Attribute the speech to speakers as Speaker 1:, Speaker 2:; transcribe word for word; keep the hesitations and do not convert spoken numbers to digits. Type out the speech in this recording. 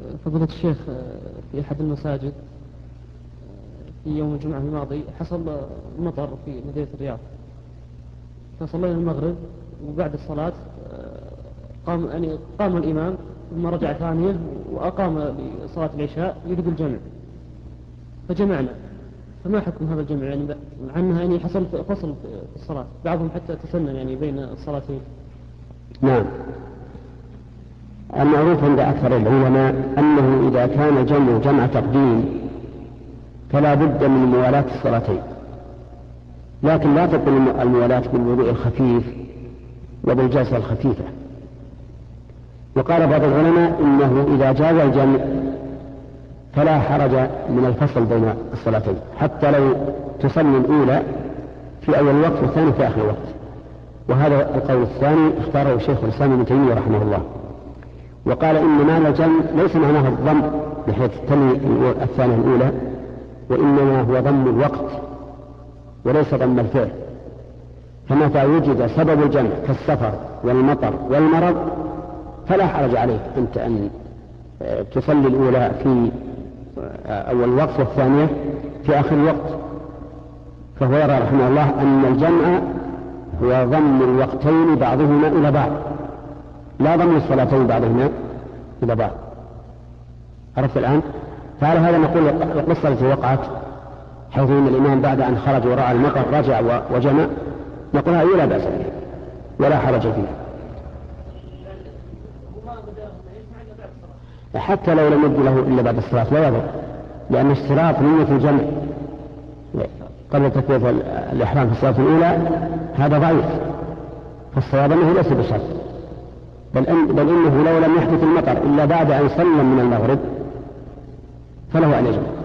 Speaker 1: فضيلة الشيخ، في أحد المساجد في يوم الجمعة الماضي حصل مطر في مدينة الرياض، فصلينا المغرب وبعد الصلاة قام يعني قام الإمام ثم رجع ثانية وأقام لصلاة العشاء يريد الجمع فجمعنا. فما حكم هذا الجمع يعني مع أنها يعني حصل فصل في الصلاة، بعضهم حتى تسنن يعني بين الصلاتين؟
Speaker 2: نعم، المعروف عند أكثر العلماء أنه إذا كان الجمع جمع تقديم فلا بد من موالاة الصلاتين، لكن لا تكون الموالاة بالوضوء الخفيف وبالجلسة الخفيفة. وقال بعض العلماء إنه إذا جاز الجمع فلا حرج من الفصل بين الصلاتين، حتى لو تصلي الأولى في أول الوقت والثاني في آخر الوقت. وهذا القول الثاني اختاره الشيخ الإسلام ابن تيمية رحمه الله، وقال إن معنى الجمع ليس معناه الضم بحيث تلي الثانية الأولى، وإنما هو ضم الوقت وليس ضم الفعل. فمتى وجد سبب الجمع كالسفر والمطر والمرض فلا حرج عليك أنت أن تصلي الأولى في أول الوقت والثانية في آخر الوقت. فهو يرى رحمه الله أن الجمع هو ضم الوقتين بعضهما إلى بعض، لا ضم الصلاتين بعضهما إلى بعض. عرفت الآن؟ فعلى هذا نقول القصة التي وقعت حيث أن الإمام بعد أن خرج ورأى المطر رجع وجمع، نقول هذه لا بأس بها ولا حرج فيها، حتى لو لم يبدو له إلا بعد الصلاة لا يضر، لأن اشتراط نية الجمع قبل تكبيرة الإحرام في الصلاة الأولى هذا ضعيف، فالصواب أنه ليس بشرط، بل, إن بل إنه لو لم يحدث المطر إلا بعد أن سلم من المغرب فله أن يجمع.